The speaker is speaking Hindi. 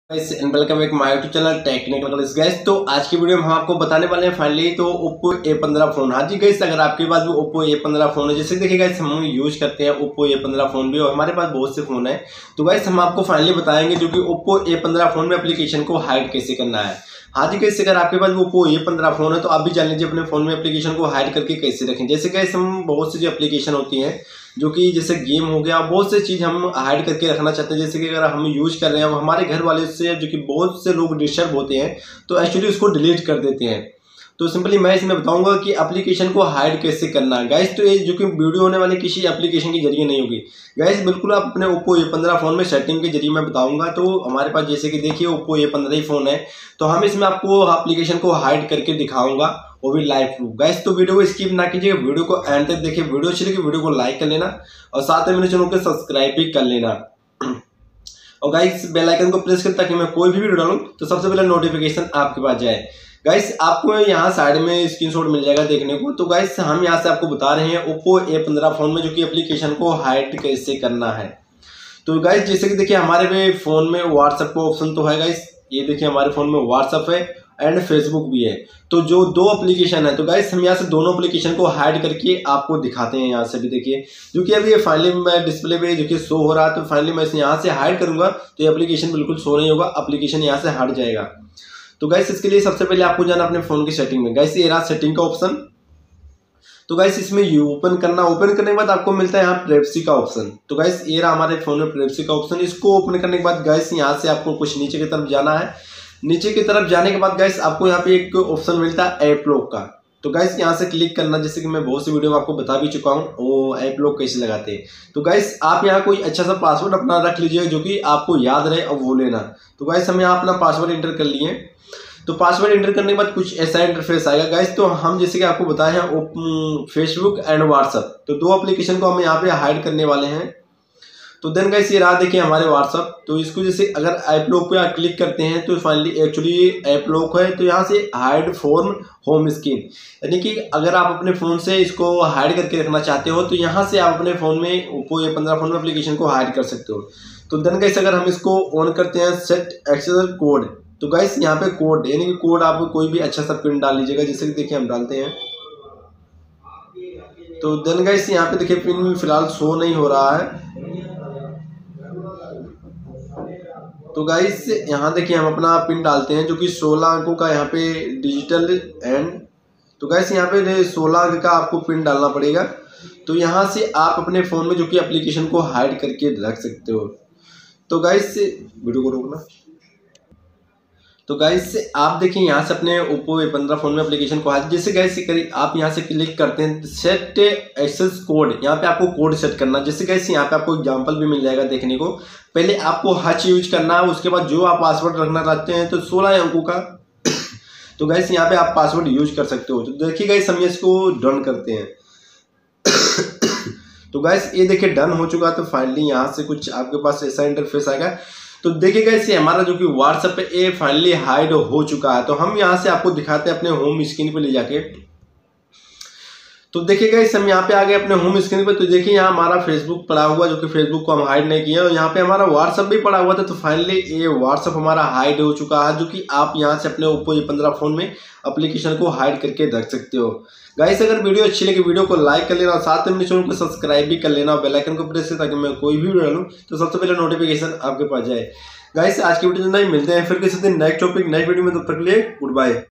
Welcome back my YouTube channel technical guys. तो आज की वीडियो में हम आपको बताने वाले हैं फाइनली तो Oppo A15 फोन। हाँ जी गाइस, अगर आपके पास भी Oppo A15 फोन है, जैसे देखिए गाइस हम यूज करते हैं Oppo A15 फोन भी और हमारे पास बहुत से फोन है, तो गाइस हम आपको फाइनली बताएंगे जो कि Oppo A15 फोन में एप्लीकेशन को हाइड कैसे करना है। हाँ जी गाइस, अगर आपके पास Oppo A15 फोन है तो आप भी जान लीजिए अपने फोन में एप्लीकेशन को हाइड करके कैसे रखें। जैसे गाइस हम बहुत सी जो एप्लीकेशन होती हैं जो कि जैसे गेम हो गया, बहुत से चीज़ हम हाइड करके रखना चाहते हैं। जैसे कि अगर हम यूज कर रहे हैं हमारे घर वाले से जो कि बहुत से लोग डिस्टर्ब होते हैं तो एक्चुअली उसको डिलीट कर देते हैं। तो सिंपली मैं इसमें बताऊंगा कि एप्लीकेशन को हाइड कैसे करना है गाइस। तो ये जो कि वीडियो होने वाली किसी एप्लीकेशन के जरिए नहीं होगी गाइस, बिल्कुल आप अपने Oppo A15 फोन में सेटिंग के जरिए मैं बताऊंगा। तो हमारे पास जैसे कि देखिए Oppo A15 ही फोन है, तो हम इसमें आपको एप्लीकेशन को हाइड करके दिखाऊंगा, वो भी लाइव प्रूफ गाइस। तो वीडियो को स्किप ना कीजिएगा, वीडियो को एंड तक देखिए। वीडियो अच्छी लगी वीडियो को लाइक कर लेना और साथ में मेरे चैनल को सब्सक्राइब भी कर लेना और गाइस बेल आइकन को प्रेस करें ताकि मैं कोई भी वीडियो डालूं तो सबसे पहले नोटिफिकेशन आपके पास जाए। गाइस आपको यहाँ साइड में स्क्रीनशॉट मिल जाएगा देखने को। तो गाइस हम यहाँ से आपको बता रहे हैं Oppo A15 फोन में जो कि एप्लीकेशन को हाइड कैसे करना है। तो गाइस जैसे कि देखिए हमारे फोन में व्हाट्सएप का ऑप्शन तो है गाइस, ये देखिए हमारे फोन में व्हाट्सएप है एंड फेसबुक भी है। तो जो दो एप्लीकेशन है तो गाइस हम यहाँ से दोनों एप्लीकेशन को हाइड करके आपको दिखाते हैं। यहाँ से भी देखिए जो कि अभी ये फाइनली मैं डिस्प्ले पे जो कि शो हो रहा है, तो फाइनली मैं इसे यहाँ से हाइड करूंगा तो ये एप्लीकेशन बिल्कुल शो नहीं होगा, एप्लीकेशन यहाँ से हट जाएगा। तो गाइस इसके लिए सबसे पहले आपको जाना अपने फोन की सेटिंग में। गाइस ये रहा सेटिंग का ऑप्शन। तो गाइस इसमें यू ओपन करना, ओपन करने के बाद आपको मिलता है यहाँ प्राइवेसी का ऑप्शन। तो गाइस ये रहा हमारे फोन में प्राइवेसी का ऑप्शन। इसको ओपन करने के बाद गाइस यहाँ से आपको कुछ नीचे की तरफ जाना है। नीचे की तरफ जाने के बाद गाइस आपको यहाँ पे एक ऑप्शन मिलता है ऐप लॉक का। तो गाइस यहाँ से क्लिक करना, जैसे कि मैं बहुत सी वीडियो में आपको बता भी चुका हूँ वो ऐप लॉक कैसे लगाते हैं। तो गाइस आप यहाँ कोई अच्छा सा पासवर्ड अपना रख लीजिए जो कि आपको याद रहे और वो लेना। तो गाइस हम यहाँ अपना पासवर्ड एंटर कर लिए। तो पासवर्ड एंटर करने के बाद कुछ ऐसा इंटरफेस आएगा गाइस। तो हम जैसे कि आपको बताए हैं फेसबुक एंड व्हाट्सएप, तो दो एप्लीकेशन को हम यहाँ पे हाइड करने वाले हैं। तो देन गाइस ये रहा देखिए हमारे व्हाट्सएप। तो इसको जैसे अगर ऐप लॉक पे आप क्लिक करते हैं तो फाइनली एक्चुअली ऐप लॉक है, तो यहाँ से हाइड फ्रॉम होम स्क्रीन, यानी कि अगर आप अपने फ़ोन से इसको हाइड करके रखना चाहते हो तो यहाँ से आप अपने फ़ोन में Oppo A15 फोन में एप्लीकेशन को हाइड कर सकते हो। तो देन गाइस अगर हम इसको ऑन करते हैं सेट एक्सेस कोड, तो गाइस यहाँ पे कोड यानी कि कोड आप कोई भी अच्छा सा पिन डाल लीजिएगा, जैसे कि देखिए हम डालते हैं। तो देन गाइस यहाँ पे देखिए पिन भी फिलहाल शो नहीं हो रहा है। तो गाइस यहाँ देखिए हम अपना पिन डालते हैं जो कि 16 अंकों का यहाँ पे डिजिटल एंड। तो गाइस यहाँ पे 16 अंक का आपको पिन डालना पड़ेगा। तो यहाँ से आप अपने फ़ोन में जो कि एप्लीकेशन को हाइड करके रख सकते हो। तो गाइस वीडियो को रोकना। तो गाइस आप देखिए यहाँ से अपने Oppo A15 फोन में एप्लीकेशन को हाइड, जैसे गाइस आप यहाँ से क्लिक करते हैं सेट एक्सेस कोड, यहाँ पे आपको कोड सेट करना। जैसे गाइस यहाँ पे आपको एग्जांपल भी मिल जाएगा देखने को। पहले आपको हच यूज करना है, उसके बाद जो आप पासवर्ड रखना चाहते हैं तो 16 अंकों का तो गाइस यहाँ पे आप पासवर्ड यूज कर सकते हो। तो देखिए गाइस हम इसको डन करते हैं। तो गाइस ये देखिए डन हो चुका। तो फाइनली यहाँ से कुछ आपके पास ऐसा इंटरफेस आएगा। तो देखिए गाइस ये हमारा जो कि व्हाट्सएप पे ये फाइनली हाइड हो चुका है। तो हम यहाँ से आपको दिखाते हैं अपने होम स्क्रीन पे ले जाके। तो देखिए गाइस हम यहाँ पे आ गए अपने होम स्क्रीन पे। तो देखिए यहाँ हमारा फेसबुक पड़ा हुआ जो कि फेसबुक को हम हाइड नहीं किए, और यहाँ पे हमारा व्हाट्सएप भी पड़ा हुआ था। तो फाइनली ये व्हाट्सएप हमारा हाइड हो चुका है, जो कि आप यहाँ से अपने Oppo A15 फोन में एप्लीकेशन को हाइड करके रख सकते हो। गाइस अगर वीडियो अच्छी लगी वीडियो को लाइक कर लेना और साथ में मेरे चैनल को सब्सक्राइब भी कर लेना और बेल आइकन को प्रेस करें ताकि मैं कोई भी वीडियो डालूं तो सबसे पहले नोटिफिकेशन आपके पास जाए। गाइस आज की वीडियो में मिलते हैं फिर किसी दिन नेक्स्ट टॉपिक नेक्स्ट वीडियो में, तब तक के लिए गुड बाय।